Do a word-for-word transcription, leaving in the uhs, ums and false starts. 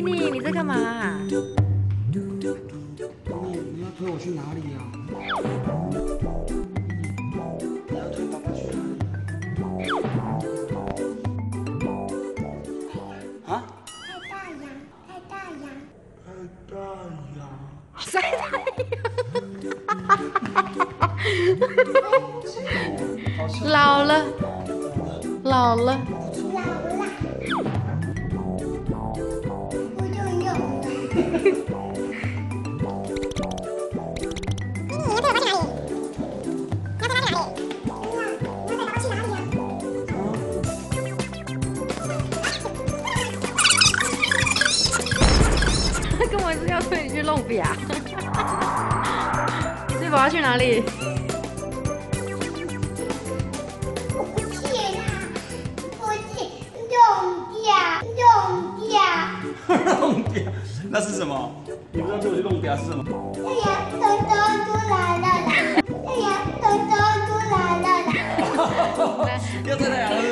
Winnie，你在干嘛、啊？ 你你要推我去哪里呀、你要推爸爸去哪里？啊？ 太大洋，太大洋。 太大洋。 晒太阳。老了，老了。 老了，不就有了？ 他根本是要推你去弄表。你最宝要去哪里？ 弄嗲，那是什么？你不知道推我去弄嗲是什么？ 太阳偷偷出来了啦！太阳